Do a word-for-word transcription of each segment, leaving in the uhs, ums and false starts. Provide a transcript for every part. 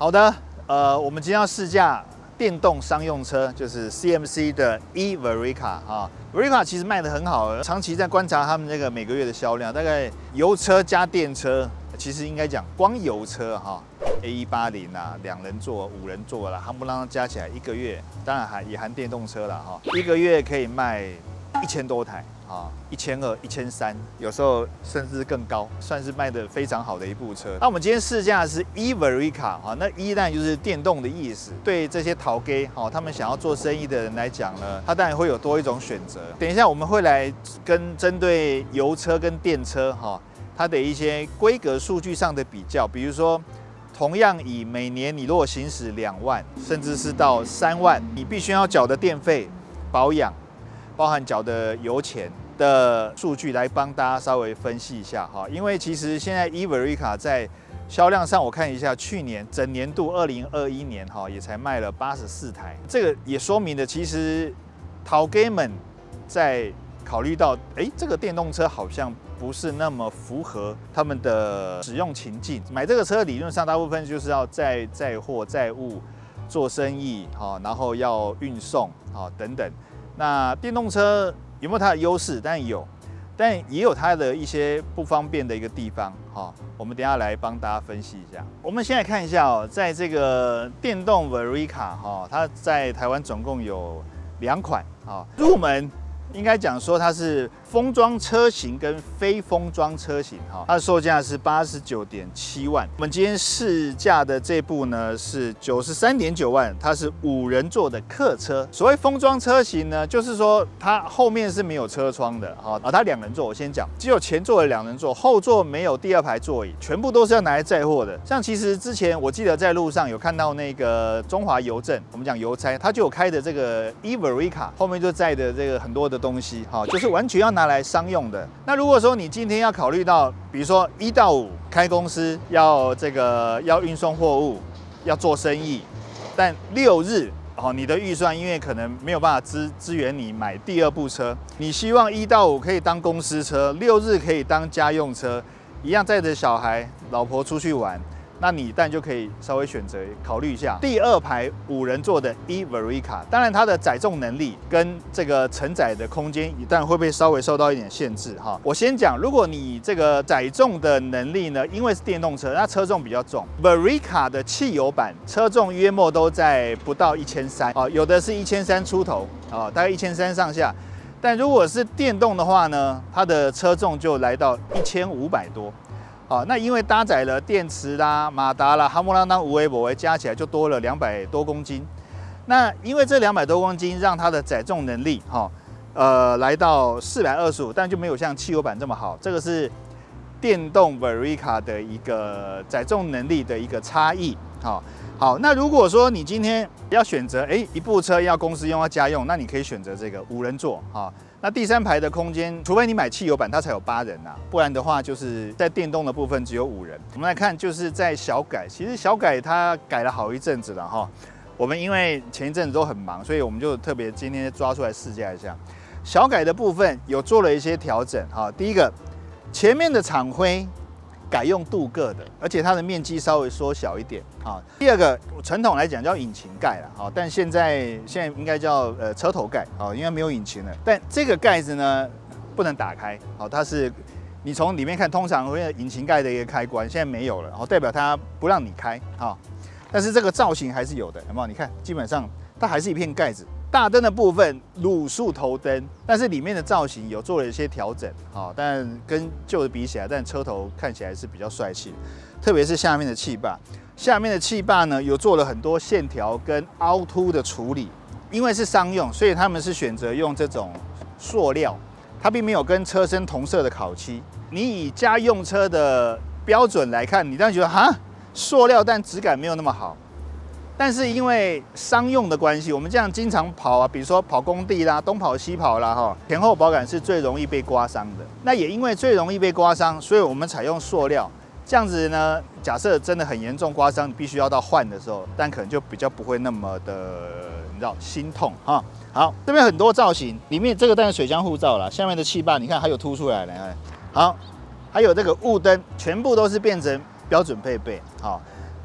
好的，呃，我们今天要试驾电动商用车，就是 C M C 的 E-Verica 啊。Verica 其实卖得很好，长期在观察他们这个每个月的销量，大概油车加电车，其实应该讲光油车哈 ，A 一八零啊，两人座、五人座啦，夯不啷当加起来一个月，当然还也含电动车啦哈，一个月可以卖一千多台。 啊，一千二、一千三，有时候甚至更高，算是卖得非常好的一部车。那我们今天试驾的是 E-Verica 啊，那 E 当然就是电动的意思。对这些淘 Gay 哈，他们想要做生意的人来讲呢，他当然会有多一种选择。等一下我们会来跟针对油车跟电车哈，它的一些规格数据上的比较，比如说。 同样以每年你如果行驶两万，甚至是到三万，你必须要缴的电费、保养，包含缴的油钱的数据来帮大家稍微分析一下哈。因为其实现在 E-Verica 在销量上，我看一下，去年整年度二零二一年哈也才卖了八十四台，这个也说明了其实淘 Gay 们在考虑到，哎，这个电动车好像。 不是那么符合他们的使用情境。买这个车理论上大部分就是要载载货、载物、做生意，哈，然后要运送，哈，等等。那电动车有没有它的优势？当然有，但也有它的一些不方便的一个地方，哈。我们等一下来帮大家分析一下。我们先来看一下哦，在这个电动 Verica 哈，它在台湾总共有两款啊，入门。 应该讲说它是封装车型跟非封装车型哈，它的售价是八十九点七万。我们今天试驾的这部呢是九十三点九万，它是五人座的客车。所谓封装车型呢，就是说它后面是没有车窗的哈，啊，它两人座我先讲，只有前座的两人座，后座没有第二排座椅，全部都是要拿来载货的。像其实之前我记得在路上有看到那个中华邮政，我们讲邮差，它就有开的这个 E-Verica， 后面就载的这个很多的。 东西哈，就是完全要拿来商用的。那如果说你今天要考虑到，比如说一到五开公司要这个要运送货物，要做生意，但六日哦，你的预算因为可能没有办法支支援你买第二部车，你希望一到五可以当公司车，六日可以当家用车，一样载着小孩、老婆出去玩。 那你但就可以稍微选择考虑一下第二排五人座的 E-Verica， 当然它的载重能力跟这个承载的空间，当然会不会稍微受到一点限制哈。我先讲，如果你这个载重的能力呢，因为是电动车，那车重比较重 ，Verica 的汽油版车重约莫都在不到一千三啊，有的是一千三出头啊，大概一千三上下。但如果是电动的话呢，它的车重就来到一千五百多。 好，那因为搭载了电池啦、马达啦、哈姆啷当、无为、某为加起来就多了两百多公斤。那因为这两百多公斤让它的载重能力哈，呃，来到四百二十五，但就没有像汽油版这么好。这个是电动 Verica 的一个载重能力的一个差异。好，好，那如果说你今天要选择，哎，一部车要公司用要家用，那你可以选择这个五人座哈。 那第三排的空间，除非你买汽油版，它才有八人呐、啊，不然的话就是在电动的部分只有五人。我们来看，就是在小改，其实小改它改了好一阵子了哈。我们因为前一阵子都很忙，所以我们就特别今天抓出来试驾一下。小改的部分有做了一些调整哈。第一个，前面的厂徽改用镀铬的，而且它的面积稍微缩小一点啊。第二个，传统来讲叫引擎盖了，好，但现在现在应该叫呃车头盖，好，因为没有引擎了。但这个盖子呢不能打开，好，它是你从里面看，通常会有引擎盖的一个开关，现在没有了，好，代表它不让你开，好，但是这个造型还是有的，有没有？你看，基本上它还是一片盖子。 大灯的部分卤素头灯，但是里面的造型有做了一些调整，好，但跟旧的比起来，但车头看起来是比较帅气的，特别是下面的气坝，下面的气坝呢有做了很多线条跟凹凸的处理，因为是商用，所以他们是选择用这种塑料，它并没有跟车身同色的烤漆。你以家用车的标准来看，你当然觉得哈，塑料但质感没有那么好。 但是因为商用的关系，我们这样经常跑啊，比如说跑工地啦，东跑西跑啦，哈，前后保杆是最容易被刮伤的。那也因为最容易被刮伤，所以我们采用塑料。这样子呢，假设真的很严重刮伤，你必须要到换的时候，但可能就比较不会那么的，你知道心痛哈。好，这边很多造型，里面这个当然水箱护罩啦，下面的气坝你看还有凸出来了，好，还有这个雾灯，全部都是变成标准配备，好。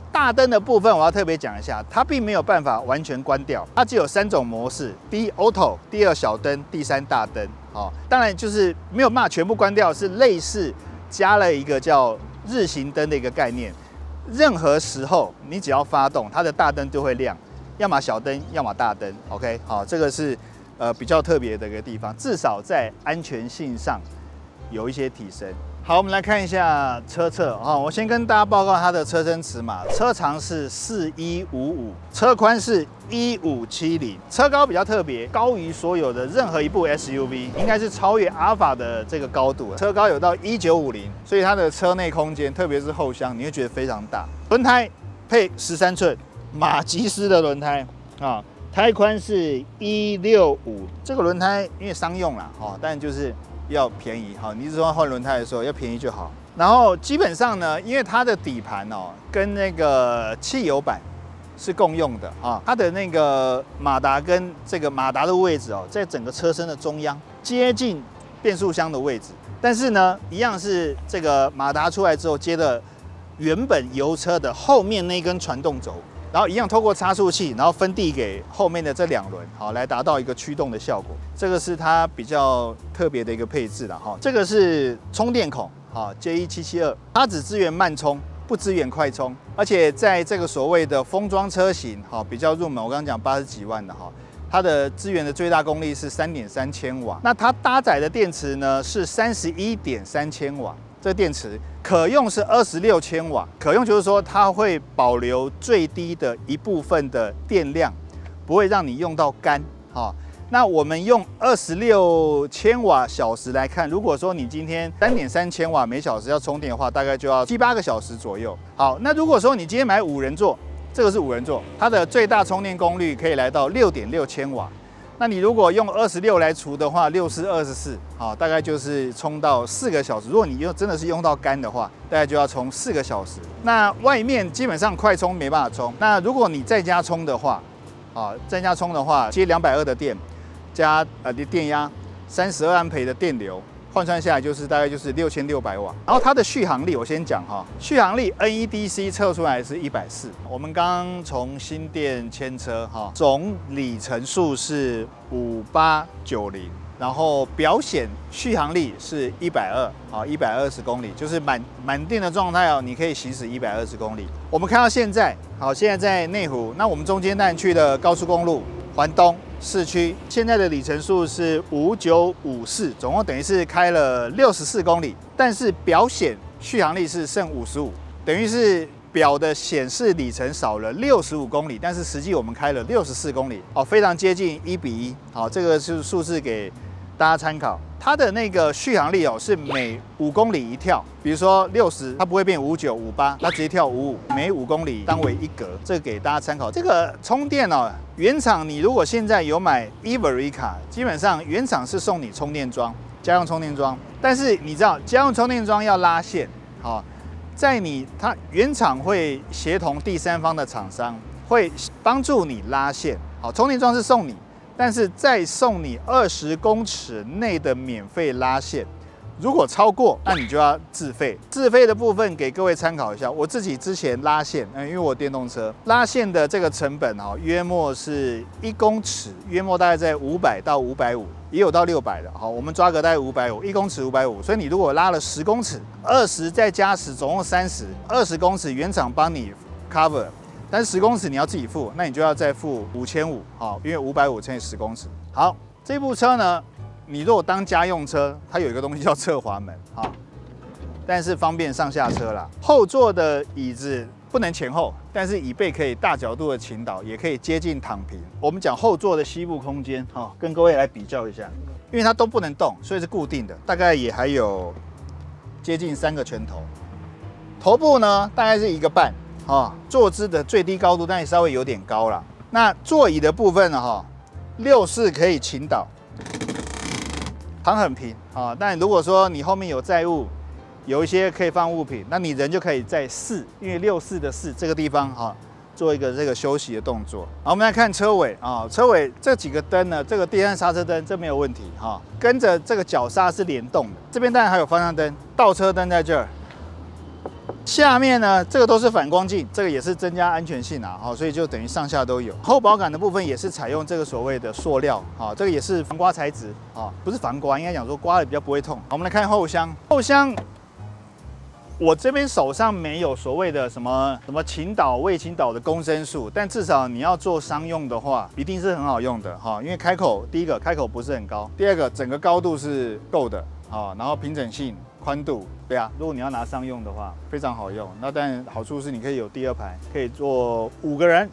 大灯的部分我要特别讲一下，它并没有办法完全关掉，它只有三种模式：第一 Auto， 第二小灯，第三大灯。哦，当然就是没有办法全部关掉，是类似加了一个叫日行灯的一个概念。任何时候你只要发动，它的大灯就会亮，要么小灯，要么大灯。OK， 好，这个是呃比较特别的一个地方，至少在安全性上有一些提升。好，我们来看一下车侧啊，我先跟大家报告它的车身尺码，车长是四一五五，车宽是一五七零，车高比较特别，高于所有的任何一部 S U V， 应该是超越阿尔法的这个高度，车高有到一九五零，所以它的车内空间，特别是后厢，你会觉得非常大。轮胎配十三寸马吉斯的轮胎啊，胎宽是一六五，这个轮胎因为商用啦，哦，但就是要便宜，好，你只说换轮胎的时候要便宜就好。然后基本上呢，因为它的底盘哦跟那个汽油版是共用的啊，它的那个马达跟这个马达的位置哦，在整个车身的中央，接近变速箱的位置。但是呢，一样是这个马达出来之后接的原本油车的后面那根传动轴。然后一样透过差速器，然后分递给后面的这两轮，好，来达到一个驱动的效果。这个是它比较特别的一个配置了哈。这个是充电孔，好 J 一七七二，它只支援慢充，不支援快充，而且在这个所谓的封装车型，好，比较入门，我刚刚讲八十几万的哈，它的支援的最大功率是三点三千瓦，那它搭载的电池呢是三十一点三千瓦。这个电池可用是二十六千瓦，可用就是说它会保留最低的一部分的电量，不会让你用到干。好，那我们用二十六千瓦小时来看，如果说你今天三点三千瓦每小时要充电的话，大概就要七八个小时左右。好，那如果说你今天买五人座，这个是五人座，它的最大充电功率可以来到六点六千瓦。那你如果用二十六来除的话，六四二十四，好，大概就是充到四个小时。如果你用真的是用到干的话，大概就要充四个小时。那外面基本上快充没办法充。那如果你在家充的话，啊，在家充的话，接两百二的电，加呃的电压，三十二安培的电流，换算下来就是大概就是六千六百瓦。然后它的续航力，我先讲哈，续航力 N E D C 测出来是一百四。我们刚刚从新店牵车哈，总里程数是五八九零，然后表显续航力是一百二，好，一百二十公里，就是满满电的状态哦，你可以行驶一百二十公里。我们看到现在，好，现在在内湖，那我们中间当然去了高速公路环东。市区现在的里程数是五九五四，总共等于是开了六十四公里，但是表显续航力是剩五十五，等于是表的显示里程少了六十五公里，但是实际我们开了六十四公里，哦，非常接近一比一，好，这个是数字给大家参考。它的那个续航力哦是每五公里一跳，比如说六十，它不会变五九五八，它直接跳五五，每五公里当为一格，这个给大家参考。这个充电哦，原厂你如果现在有买 eVerica， 基本上原厂是送你充电桩，家用充电桩，但是你知道家用充电桩要拉线，好，在你它原厂会协同第三方的厂商，会帮助你拉线，好，充电桩是送你。但是再送你二十公尺内的免费拉线，如果超过，那你就要自费。自费的部分给各位参考一下。我自己之前拉线，嗯，因为我电动车拉线的这个成本哈，约莫是一公尺，约莫大概在五百到五百五，也有到六百的。好，我们抓个大概五百五，一公尺五百五。所以你如果拉了十公尺，二十再加十，总共三十，二十公尺原厂帮你 cover。但是十公尺你要自己付，那你就要再付五千五，好，因为五百五乘以十公尺。好，这部车呢，你如果当家用车，它有一个东西叫侧滑门，好，但是方便上下车啦。后座的椅子不能前后，但是椅背可以大角度的倾倒，也可以接近躺平。我们讲后座的膝部空间，好，跟各位来比较一下，因为它都不能动，所以是固定的，大概也还有接近三个拳头。头部呢，大概是一个半。哦，坐姿的最低高度，但也稍微有点高了。那座椅的部分呢，哈，六四可以倾倒，躺很平啊。但如果说你后面有载物，有一些可以放物品，那你人就可以在四，因为六四的四这个地方哈，做一个这个休息的动作。好，我们来看车尾啊，车尾这几个灯呢，这个第三刹车灯这没有问题哈，跟着这个脚刹是联动的。这边当然还有方向灯，倒车灯在这儿。 下面呢，这个都是反光镜，这个也是增加安全性啊，好，所以就等于上下都有。后保杆的部分也是采用这个所谓的塑料，好，这个也是防刮材质啊，不是防刮，应该讲说刮的比较不会痛。好，我们来看后箱，后箱。我这边手上没有所谓的什么什么倾倒、未倾倒的公升数，但至少你要做商用的话，一定是很好用的哈。因为开口，第一个开口不是很高，第二个整个高度是够的啊，然后平整性、宽度，对啊，如果你要拿商用的话，非常好用。那当然好处是你可以有第二排，可以坐五个人。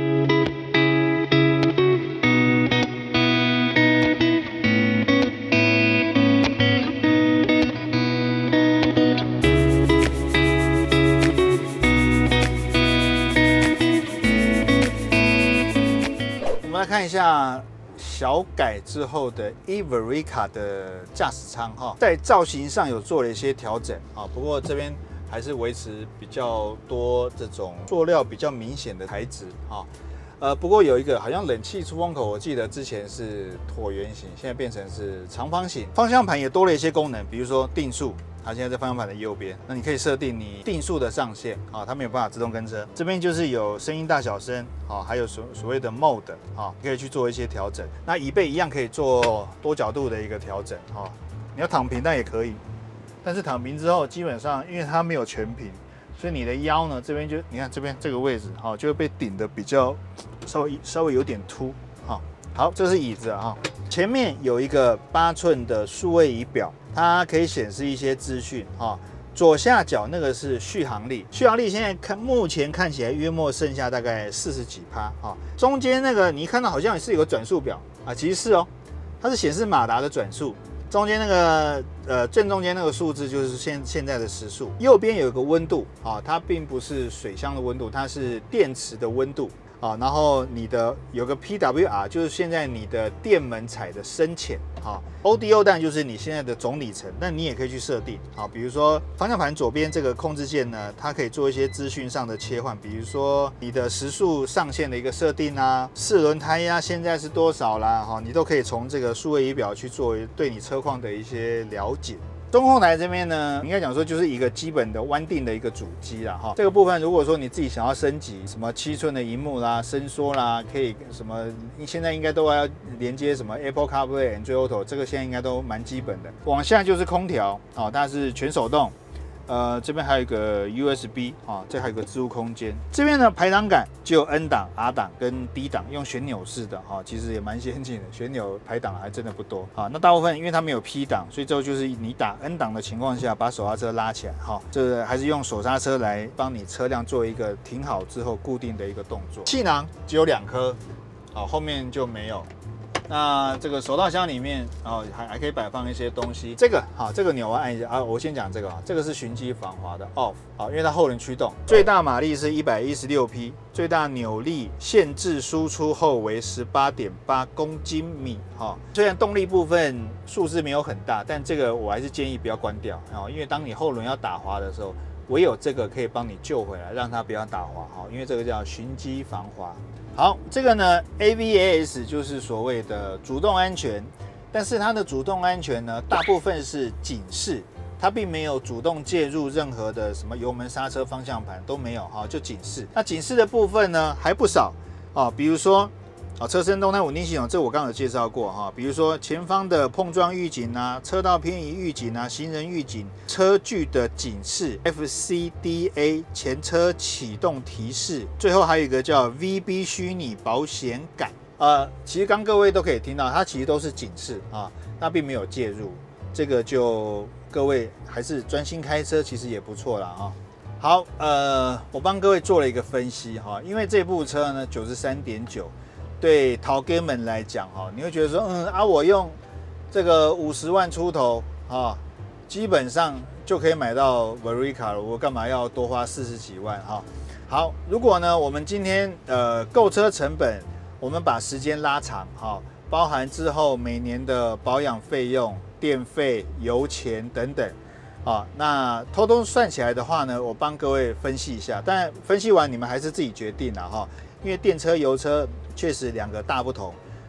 看一下小改之后的 Everika 的驾驶舱哈，在造型上有做了一些调整啊，不过这边还是维持比较多这种塑料比较明显的材质啊。呃，不过有一个好像冷气出风口，我记得之前是椭圆形，现在变成是长方形。方向盘也多了一些功能，比如说定速。它现在在方向盘的右边，那你可以设定你定速的上限啊，它没有办法自动跟车。这边就是有声音大小声啊，还有所所谓的 mode 啊，可以去做一些调整。那椅背一样可以做多角度的一个调整啊，你要躺平那也可以，但是躺平之后基本上因为它没有全平，所以你的腰呢这边就你看这边这个位置哈，就会被顶的比较稍微稍微有点凸啊。好，这是椅子啊，前面有一个八寸的数位仪表。它可以显示一些资讯啊，左下角那个是续航力，续航力现在看目前看起来约莫剩下大概四十几趴啊，中间那个你一看到好像是有个转速表啊，其实是哦，它是显示马达的转速，中间那个呃正中间那个数字就是现现在的时速，右边有一个温度啊，它并不是水箱的温度，它是电池的温度。啊，然后你的有个 P W R， 就是现在你的电门踩的深浅，哈 ，O D O 当然就是你现在的总里程，但你也可以去设定，啊，比如说方向盘左边这个控制键呢，它可以做一些资讯上的切换，比如说你的时速上限的一个设定啊，四轮胎压现在是多少啦，哈，你都可以从这个数位仪表去做对你车况的一些了解。中控台这边呢，应该讲说就是一个基本的弯定的一个主机啦，哈。这个部分如果说你自己想要升级，什么七寸的萤幕啦、伸缩啦，可以什么，现在应该都要连接什么 Apple CarPlay、Android Auto， 这个现在应该都蛮基本的。往下就是空调，哦，它是全手动。呃，这边还有一个 U S B 啊，这还有一个置物空间。这边呢，排档杆就有 N 档、R 档跟 D 档，用旋钮式的哈，其实也蛮先进的。旋钮排档还真的不多啊。那大部分因为它没有 P 档，所以最后就是你打 N 档的情况下，把手刹车拉起来哈，这个还是用手刹车来帮你车辆做一个停好之后固定的一个动作。气囊只有两颗，好，后面就没有。那这个手套箱里面，哦，还还可以摆放一些东西。这个好，这个钮我按一下啊，我先讲这个啊，这个是循迹防滑的 off， 好，因为它后轮驱动，最大马力是一百一十六匹，最大扭力限制输出后为 十八点八公斤米，哈，虽然动力部分数字没有很大，但这个我还是建议不要关掉啊，因为当你后轮要打滑的时候，唯有这个可以帮你救回来，让它不要打滑，哈，因为这个叫循迹防滑。好，这个呢 ，A V A S 就是所谓的主动安全，但是它的主动安全呢，大部分是警示，它并没有主动介入任何的什么油门、刹车、方向盘都没有，哈，就警示。那警示的部分呢还不少啊，比如说啊，车身动态稳定系统，这我刚刚有介绍过哈，比如说前方的碰撞预警啊，车道偏移预警啊，行人预警，车距的警示 ，F C D A 前车启动提示，最后还有一个叫 V B 虚拟保险杆。呃，其实刚各位都可以听到，它其实都是警示啊，那并没有介入，这个就各位还是专心开车，其实也不错啦哈。好，呃，我帮各位做了一个分析哈，因为这部车呢九十三点九。对淘哥们来讲哈，你会觉得说，嗯啊，我用这个五十万出头啊，基本上就可以买到 Verica 了，我干嘛要多花四十几万哈？好，如果呢，我们今天呃购车成本，我们把时间拉长哈，包含之后每年的保养费用、电费、油钱等等啊，那偷偷算起来的话呢，我帮各位分析一下，但分析完你们还是自己决定了哈，因为电车、油车。确实两个大不同，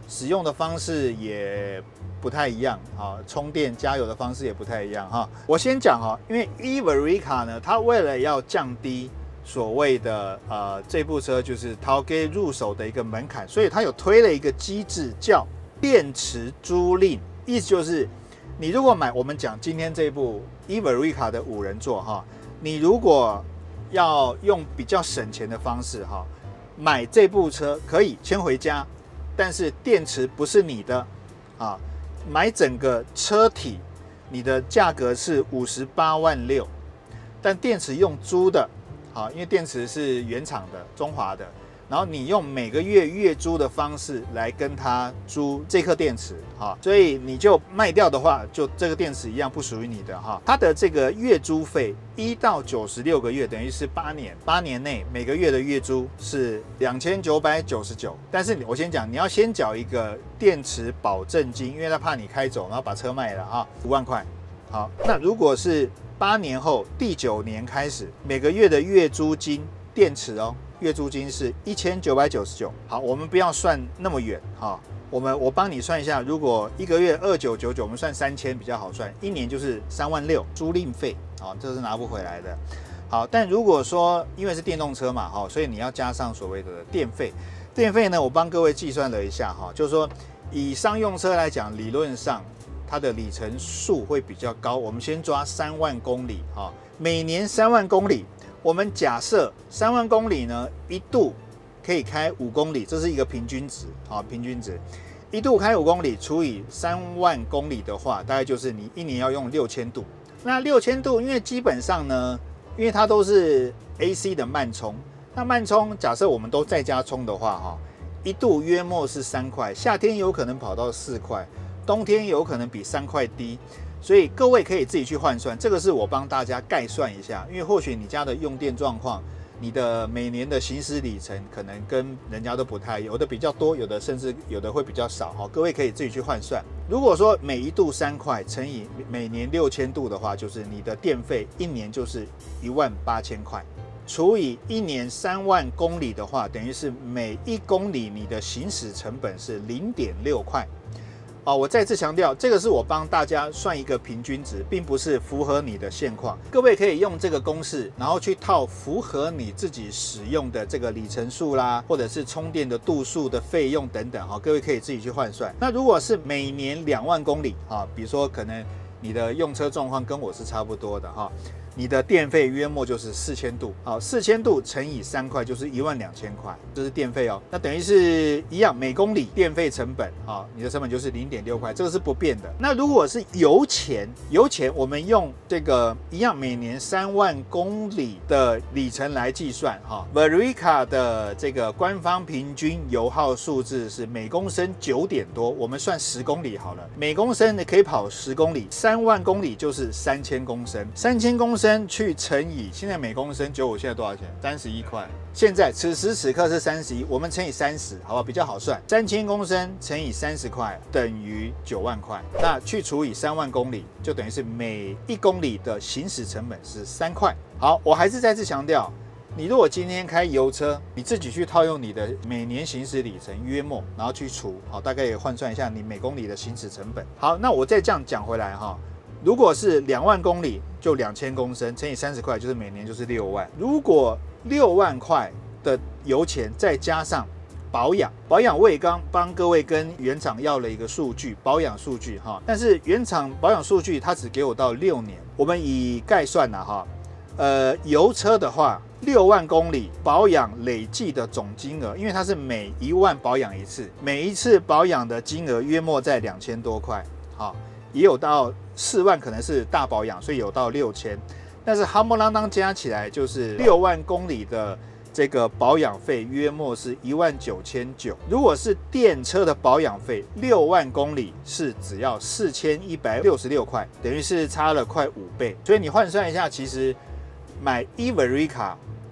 使用的方式也不太一样啊，充电加油的方式也不太一样哈。我先讲哈，因为 e-Verica 呢，它为了要降低所谓的呃这部车就是淘给入手的一个门槛，所以它有推了一个机制叫电池租赁，意思就是你如果买我们讲今天这部 e-Verica 的五人座哈，你如果要用比较省钱的方式哈，买这部车可以先回家，但是电池不是你的啊，买整个车体你的价格是五十八万六，但电池用租的。好，因为电池是原厂的，中华的，然后你用每个月月租的方式来跟他租这颗电池，哈，所以你就卖掉的话，就这个电池一样不属于你的哈。它的这个月租费一到九十六个月，等于是八年，八年内每个月的月租是两千九百九十九。但是我先讲，你要先缴一个电池保证金，因为他怕你开走，然后把车卖了哈，五万块。好，那如果是八年后第九年开始，每个月的月租金电池哦，月租金是一千九百九十九。好，我们不要算那么远哈，我们我帮你算一下，如果一个月二九九九，我们算三千比较好算，一年就是三万六租赁费啊，这是拿不回来的。好，但如果说因为是电动车嘛哈，所以你要加上所谓的电费。电费呢，我帮各位计算了一下哈，就是说以商用车来讲，理论上它的里程数会比较高，我们先抓三万公里哈，每年三万公里，我们假设三万公里呢，一度可以开五公里，这是一个平均值啊，平均值，一度开五公里除以三万公里的话，大概就是你一年要用六千度。那六千度，因为基本上呢，因为它都是 A C 的慢充，那慢充假设我们都在家充的话哈，一度约莫是三块，夏天有可能跑到四块。冬天有可能比三块低，所以各位可以自己去换算。这个是我帮大家概算一下，因为或许你家的用电状况，你的每年的行驶里程可能跟人家都不太，有的比较多，有的甚至有的会比较少哈。各位可以自己去换算。如果说每一度三块乘以每年六千度的话，就是你的电费一年就是一万八千块，除以一年三万公里的话，等于是每一公里你的行驶成本是零点六块。哦，我再次强调，这个是我帮大家算一个平均值，并不是符合你的现况。各位可以用这个公式，然后去套符合你自己使用的这个里程数啦，或者是充电的度数的费用等等。哈，各位可以自己去换算。那如果是每年两万公里啊，比如说可能你的用车状况跟我是差不多的哈。你的电费约莫就是四千度，好，四千度乘以三块就是一万两千块，这是电费哦。那等于是一样，每公里电费成本啊，你的成本就是零点六块，这个是不变的。那如果是油钱，油钱我们用这个一样，每年三万公里的里程来计算哈。Verica 的这个官方平均油耗数字是每公升九点多，我们算十公里好了，每公升你可以跑十公里，三万公里就是三千公升，三千公升。去乘以现在每公升九五，现在多少钱？三十一块。现在此时此刻是三十一，我们乘以三十，好不好？比较好算。三千公升乘以三十块等于九万块。那去除以三万公里，就等于是每一公里的行驶成本是三块。好，我还是再次强调，你如果今天开油车，你自己去套用你的每年行驶里程约莫，然后去除，好，大概也换算一下你每公里的行驶成本。好，那我再这样讲回来哈。如果是两万公里，就两千公升乘以三十块，就是每年就是六万。如果六万块的油钱再加上保养，保养我也刚帮各位跟原厂要了一个数据，保养数据哈。但是原厂保养数据它只给我到六年，我们以概算呐哈。呃，油车的话，六万公里保养累计的总金额，因为它是每一万保养一次，每一次保养的金额约莫在两千多块，好。也有到四万，可能是大保养，所以有到六千，但是夯不啷当加起来就是六万公里的这个保养费，约莫是一万九千九。如果是电车的保养费，六万公里是只要四千一百六十六块，等于是差了快五倍。所以你换算一下，其实买 e-Verica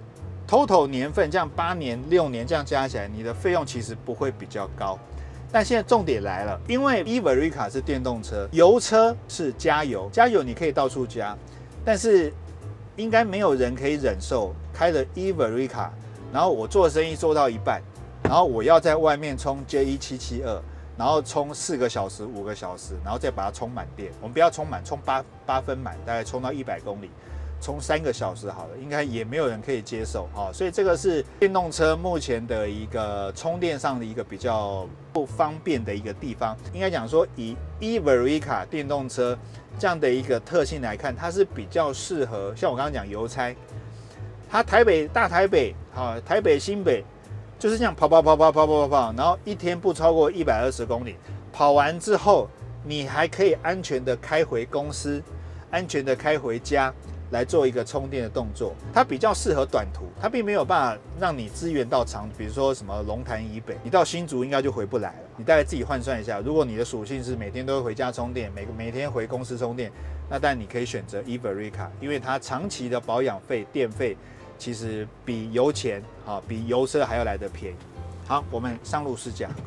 total 年份这样八年、六年这样加起来，你的费用其实不会比较高。但现在重点来了，因为 e-Verica 是电动车，油车是加油，加油你可以到处加，但是应该没有人可以忍受开了 e-Verica， 然后我做生意做到一半，然后我要在外面充 J 一七七二， 然后充四个小时、五个小时，然后再把它充满电。我们不要充满，充八八分满，大概充到一百公里，充三个小时好了，应该也没有人可以接受哈。所以这个是电动车目前的一个充电上的一个比较不方便的一个地方。应该讲说，以 e-Verica 电动车这样的一个特性来看，它是比较适合像我刚刚讲邮差，它台北大台北啊，台北新北。就是这样跑跑跑跑跑跑跑，然后一天不超过一百二十公里。跑完之后，你还可以安全的开回公司，安全的开回家，来做一个充电的动作。它比较适合短途，它并没有办法让你支援到长，比如说什么龙潭以北，你到新竹应该就回不来了。你大概自己换算一下，如果你的属性是每天都会回家充电，每每天回公司充电，那但你可以选择 e-Verica， 因为它长期的保养费、电费。其实比油钱啊，比油车还要来得便宜。好，我们上路试驾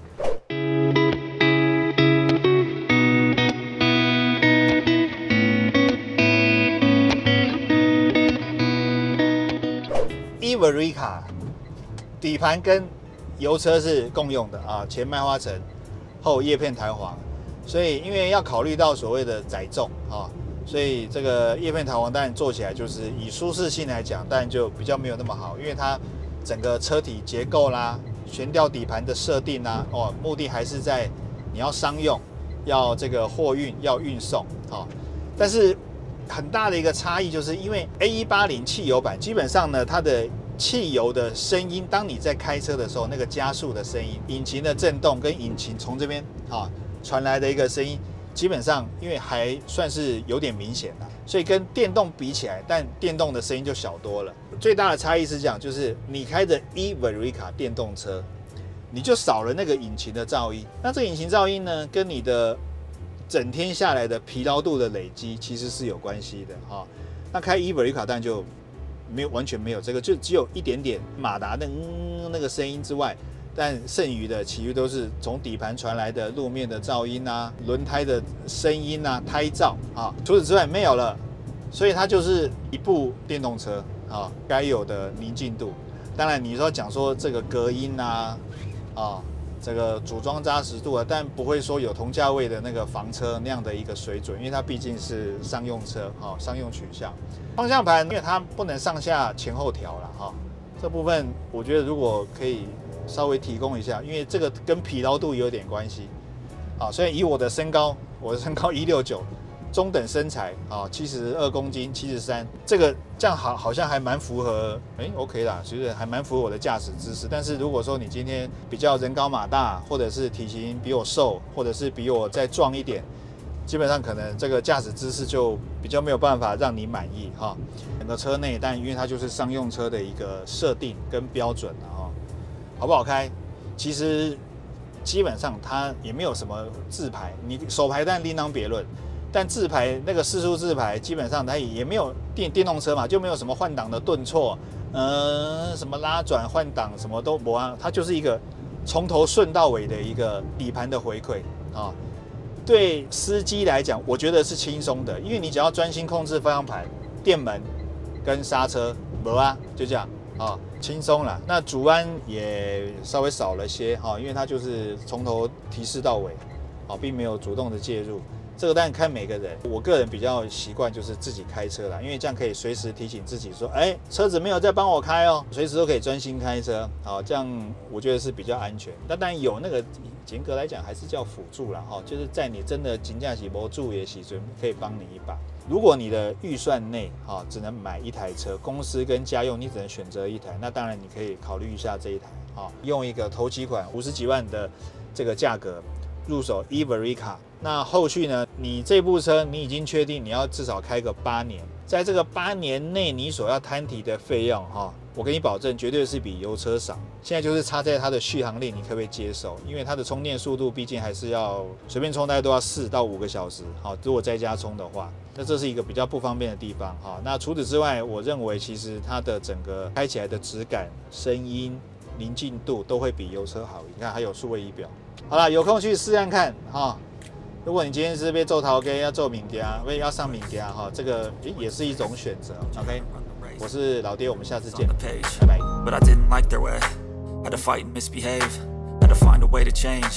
，Go。e-Verica 底盘跟油车是共用的啊，前麦花臣，后叶片弹簧，所以因为要考虑到所谓的载重啊。所以这个叶片弹簧当然做起来就是以舒适性来讲，当然就比较没有那么好，因为它整个车体结构啦、悬吊底盘的设定啦，哦，目的还是在你要商用，要这个货运、要运送，哦。但是很大的一个差异就是因为 A 一八零 汽油版基本上呢，它的汽油的声音，当你在开车的时候，那个加速的声音、引擎的震动跟引擎从这边啊传来的一个声音。基本上，因为还算是有点明显啦，所以跟电动比起来，但电动的声音就小多了。最大的差异是这样，就是你开着 e-Verica 电动车，你就少了那个引擎的噪音。那这个引擎噪音呢，跟你的整天下来的疲劳度的累积其实是有关系的哈。那开 e-Verica 当然就没有完全没有这个，就只有一点点马达的嗯那个声音之外。但剩余的其余都是从底盘传来的路面的噪音啊、轮胎的声音啊、胎噪啊，除此之外没有了，所以它就是一部电动车啊该有的宁静度。当然你说讲说这个隔音啊、啊这个组装扎实度啊，但不会说有同价位的那个房车那样的一个水准，因为它毕竟是商用车啊，商用取向。方向盘因为它不能上下前后调了哈，这部分我觉得如果可以。稍微提供一下，因为这个跟疲劳度有点关系，啊，所以以我的身高，我的身高一六九，中等身材啊，七十二公斤，七十三，这个这样好好像还蛮符合，哎 ，OK 啦，其实还蛮符合我的驾驶姿势。但是如果说你今天比较人高马大，或者是体型比我瘦，或者是比我再壮一点，基本上可能这个驾驶姿势就比较没有办法让你满意哈。整个车内，但因为它就是商用车的一个设定跟标准啊。好不好开？其实基本上它也没有什么自排，你手排但另当别论。但自排那个四速自排，基本上它也没有电电动车嘛，就没有什么换挡的顿挫，呃，什么拉转换挡什么都没啊，它就是一个从头顺到尾的一个底盘的回馈啊。对司机来讲，我觉得是轻松的，因为你只要专心控制方向盘、电门跟刹车，没啊，就这样啊。轻松了，那主安也稍微少了些哈，因为它就是从头提示到尾，啊，并没有主动的介入。这个当然看每个人，我个人比较习惯就是自己开车啦，因为这样可以随时提醒自己说，哎，车子没有在帮我开哦，随时都可以专心开车，好，这样我觉得是比较安全。但当然有那个严格来讲还是叫辅助啦，哈，就是在你真的紧驾驶不住也时阵可以帮你一把。如果你的预算内啊只能买一台车，公司跟家用你只能选择一台，那当然你可以考虑一下这一台啊，用一个头期款五十几万的这个价格入手 e-Verica。那后续呢，你这部车你已经确定你要至少开个八年，在这个八年内你所要摊提的费用哈，我给你保证绝对是比油车少。现在就是差在它的续航力你可不可以接受，因为它的充电速度毕竟还是要随便充大概都要四到五个小时，好，如果在家充的话。那这是一个比较不方便的地方哈。那除此之外，我认为其实它的整个开起来的质感、声音、宁静度都会比油车好。你看还有数位仪表。好了，有空去试看看哈。如果你今天是被做陶给要做敏家，为要上敏家哈，这个也是一种选择。OK， 我是老爹，我们下次见，拜拜。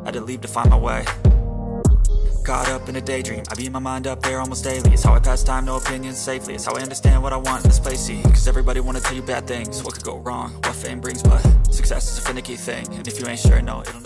had to leave to find my way. Caught up in a daydream, I beat my mind up there almost daily. It's how I pass time, no opinions safely. It's how I understand what I want in this place, see. Cause everybody wanna tell you bad things, what could go wrong, what fame brings. But success is a finicky thing, and if you ain't sure, no, it'll